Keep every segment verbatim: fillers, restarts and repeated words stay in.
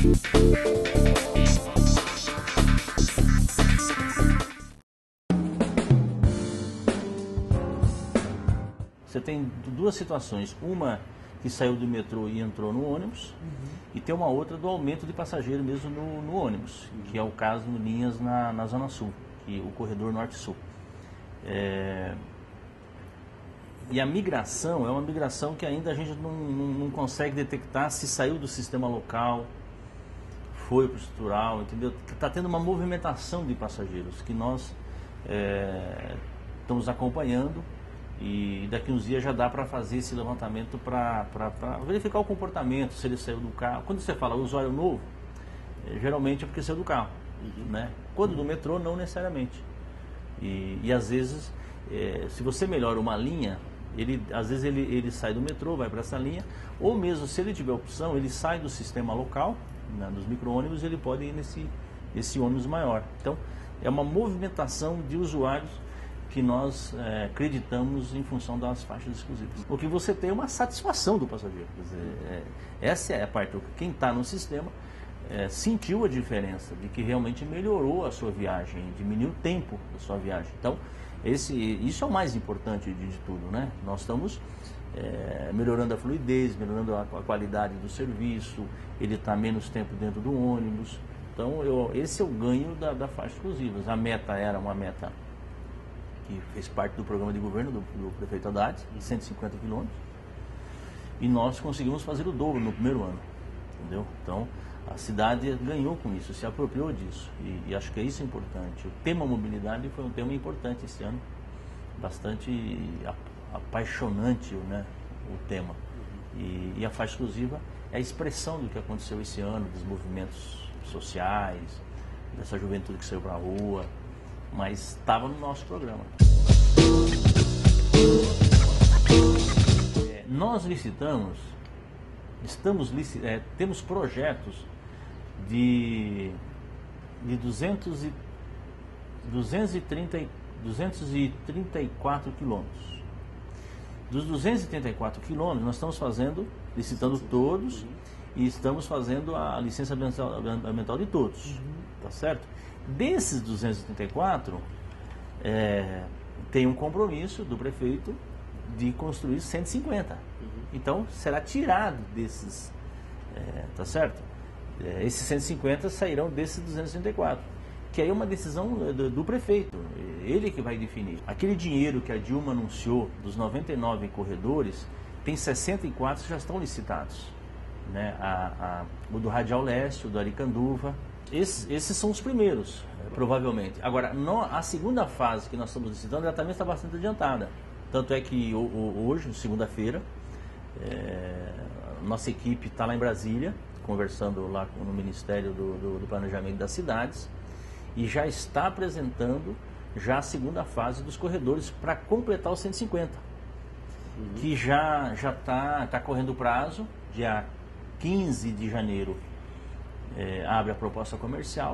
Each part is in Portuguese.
Você tem duas situações, uma que saiu do metrô e entrou no ônibus, uhum. e tem uma outra do aumento de passageiro mesmo no, no ônibus, uhum. que é o caso de linhas na, na Zona Sul, que o corredor Norte-Sul. É... E a migração é uma migração que ainda a gente não, não, não consegue detectar se saiu do sistema local, foi para o estrutural, entendeu? Está tendo uma movimentação de passageiros que nós é, estamos acompanhando. E daqui uns dias já dá para fazer esse levantamento para verificar o comportamento, se ele saiu do carro. Quando você fala usuário novo, é, geralmente é porque saiu do carro, uhum. né? Quando do metrô, não necessariamente. E, e às vezes, é, se você melhora uma linha, ele, às vezes ele, ele sai do metrô, vai para essa linha, ou mesmo se ele tiver opção, ele sai do sistema local, né, dos micro-ônibus, ele pode ir nesse, nesse ônibus maior. Então, é uma movimentação de usuários que nós é, acreditamos em função das faixas exclusivas. Porque você tem uma satisfação do passageiro. Quer dizer, é, essa é a parte, quem está no sistema é, sentiu a diferença de que realmente melhorou a sua viagem, diminuiu o tempo da sua viagem. Então, esse, isso é o mais importante de, de tudo, né? Nós estamos é, melhorando a fluidez, melhorando a, a qualidade do serviço, ele está menos tempo dentro do ônibus. Então, eu, esse é o ganho da, da faixa exclusiva. A meta era uma meta que fez parte do programa de governo do, do prefeito Haddad, de cento e cinquenta quilômetros, e nós conseguimos fazer o dobro no primeiro ano, entendeu? Então, a cidade ganhou com isso, se apropriou disso, e, e acho que isso é importante. O tema mobilidade foi um tema importante esse ano, bastante apaixonante, né, o tema. E, e a faixa exclusiva é a expressão do que aconteceu esse ano, dos movimentos sociais, dessa juventude que saiu para a rua, mas estava no nosso programa. É, nós licitamos, estamos é, temos projetos de, de duzentos e, duzentos e trinta, duzentos e trinta e quatro quilômetros. Dos duzentos e trinta e quatro quilômetros, nós estamos fazendo, licitando todos, e estamos fazendo a licença ambiental, ambiental de todos, uhum. tá certo? Desses duzentos e trinta e quatro, é, tem um compromisso do prefeito de construir cento e cinquenta. Uhum. Então, será tirado desses, é, tá certo? É, esses cento e cinquenta sairão desses duzentos e trinta e quatro, que aí é uma decisão do, do prefeito, ele que vai definir. Aquele dinheiro que a Dilma anunciou dos noventa e nove corredores, tem sessenta e quatro que já estão licitados, né? a, a, o do Radial Leste, o do Aricanduva. Esses, esses são os primeiros, provavelmente. Agora, no, a segunda fase que nós estamos licitando, ela também está bastante adiantada. Tanto é que o, o, hoje, segunda-feira, é, nossa equipe está lá em Brasília, conversando lá no Ministério do, do, do Planejamento das Cidades, e já está apresentando já a segunda fase dos corredores para completar os cento e cinquenta, uhum. que já está tá correndo o prazo, dia quinze de janeiro. É, abre a proposta comercial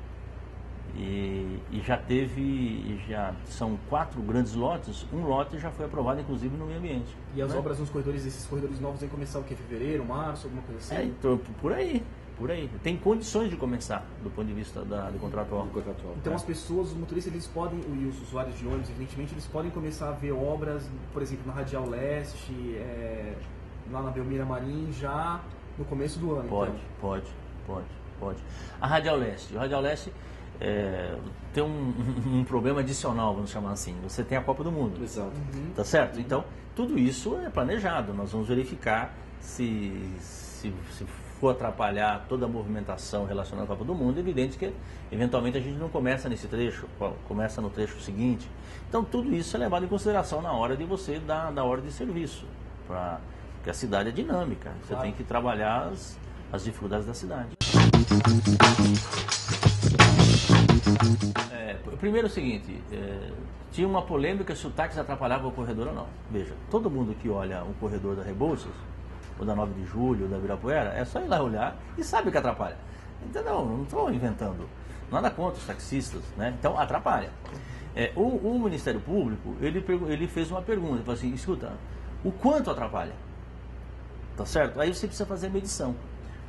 e, e já teve, já são quatro grandes lotes, um lote já foi aprovado inclusive no meio ambiente. E as né? obras nos corredores, esses corredores novos vão começar o que? Fevereiro, março, alguma coisa assim? É, então, por aí, por aí. Tem condições de começar do ponto de vista da, do contratual. Então é. as pessoas, os motoristas, eles podem, e os usuários de ônibus, evidentemente, eles podem começar a ver obras, por exemplo, na Radial Leste, é, lá na Belmira Marim, já no começo do ano. Pode, então. pode. Pode, pode. A Radial Leste. A Radial Leste é, tem um, um problema adicional, vamos chamar assim. Você tem a Copa do Mundo. Exato. Uhum. Tá certo? Então, tudo isso é planejado. Nós vamos verificar se, se, se for atrapalhar toda a movimentação relacionada à Copa do Mundo. É evidente que, eventualmente, a gente não começa nesse trecho, começa no trecho seguinte. Então, tudo isso é levado em consideração na hora de você dar, dar ordem de serviço. Pra, porque a cidade é dinâmica. Você claro. tem que trabalhar as... as dificuldades da cidade. É, primeiro é o seguinte, é, tinha uma polêmica se o táxi atrapalhava o corredor ou não. Veja, todo mundo que olha o corredor da Rebouças, ou da nove de julho, ou da Ibirapuera, é só ir lá olhar e sabe que atrapalha. Entendeu? Não estou inventando. Nada contra os taxistas, né? Então atrapalha. É, o, o Ministério Público, ele, ele fez uma pergunta, ele falou assim, escuta, o quanto atrapalha? Tá certo? Aí você precisa fazer a medição.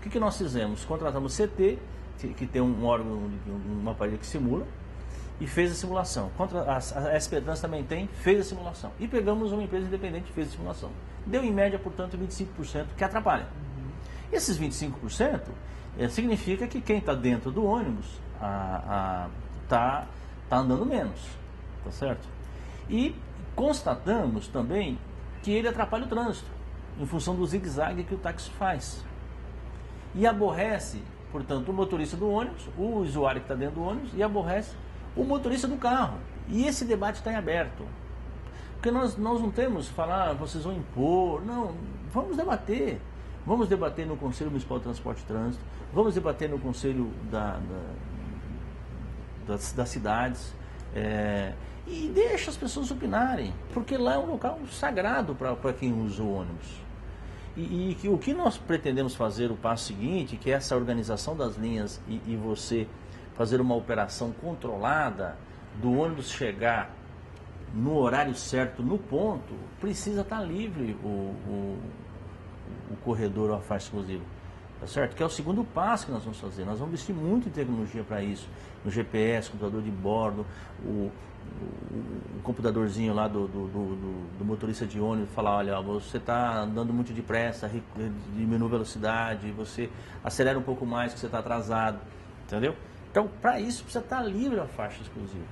que, que nós fizemos? Contratamos o C T, que, que tem um órgão, um aparelho que simula, e fez a simulação. Contra, a, a S P Trans também tem, fez a simulação. E pegamos uma empresa independente que fez a simulação. Deu em média, portanto, vinte e cinco por cento que atrapalha. Uhum. Esses vinte e cinco por cento é, significa que quem está dentro do ônibus está tá andando menos, tá certo? E constatamos também que ele atrapalha o trânsito, em função do zigue-zague que o táxi faz. E aborrece, portanto, o motorista do ônibus, o usuário que está dentro do ônibus, e aborrece o motorista do carro. E esse debate está em aberto. Porque nós, nós não temos falar, ah, vocês vão impor. Não, vamos debater. Vamos debater no Conselho Municipal de Transporte e Trânsito, vamos debater no Conselho da, da, das, das cidades. É, e deixa as pessoas opinarem, porque lá é um local sagrado para quem usa o ônibus. E, e que, o que nós pretendemos fazer, o passo seguinte, que é essa organização das linhas e, e você fazer uma operação controlada, do ônibus chegar no horário certo, no ponto, precisa estar livre o, o, o corredor ou a faixa exclusiva. Tá certo? Que é o segundo passo que nós vamos fazer. Nós vamos investir muito em tecnologia para isso. No G P S, computador de bordo, o, o, o computadorzinho lá do, do, do, do motorista de ônibus, falar, olha, você está andando muito depressa, diminui a velocidade, você acelera um pouco mais que você está atrasado. Entendeu? Então, para isso, precisa estar livre a faixa exclusiva.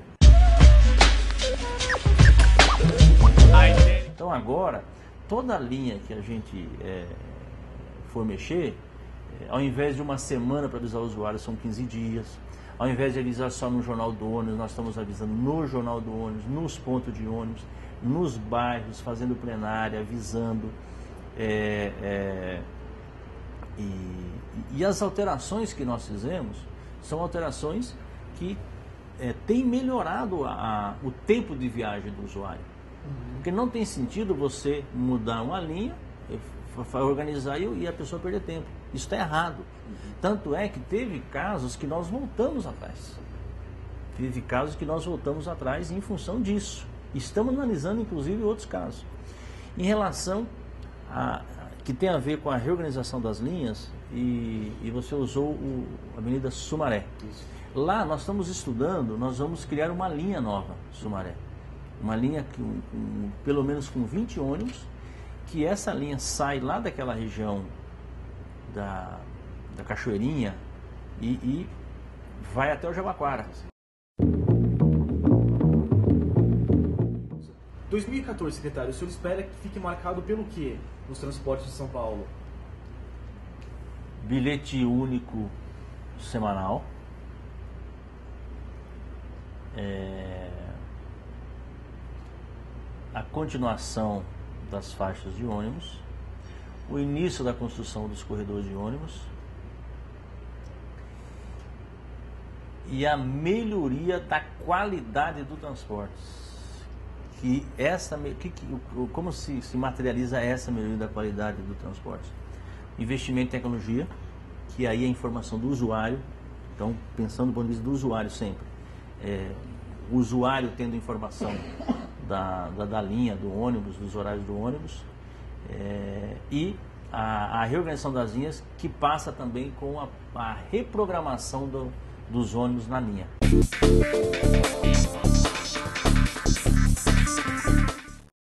Então, agora, toda a linha que a gente é, for mexer, é, ao invés de uma semana para avisar o usuário, são quinze dias. Ao invés de avisar só no jornal do ônibus, nós estamos avisando no jornal do ônibus, nos pontos de ônibus, nos bairros, fazendo plenária, avisando. É, é, e, e as alterações que nós fizemos são alterações que é, têm melhorado a, a, o tempo de viagem do usuário. Uhum. Porque não tem sentido você mudar uma linha, organizar e a pessoa perder tempo. Isso está errado. Uhum. Tanto é que teve casos que nós voltamos atrás. Teve casos que nós voltamos atrás em função disso. Estamos analisando, inclusive, outros casos. Em relação a... que tem a ver com a reorganização das linhas, e, e você usou o, a Avenida Sumaré. Isso. Lá nós estamos estudando, nós vamos criar uma linha nova, Sumaré. Uma linha que, um, um, pelo menos com vinte ônibus, que essa linha sai lá daquela região da, da Cachoeirinha e, e vai até o Jabaquara. dois mil e quatorze, secretário, o senhor espera que fique marcado pelo quê nos transportes de São Paulo? Bilhete único semanal. É, a continuação das faixas de ônibus, o início da construção dos corredores de ônibus e a melhoria da qualidade do transporte. Que essa, que, que, como se, se materializa essa melhoria da qualidade do transporte? Investimento em tecnologia, que aí é a informação do usuário. Então, pensando do ponto de vista do usuário sempre, é, o usuário tendo informação da, da, da linha, do ônibus, dos horários do ônibus, é, e a, a reorganização das linhas, que passa também com a, a reprogramação do, dos ônibus na linha.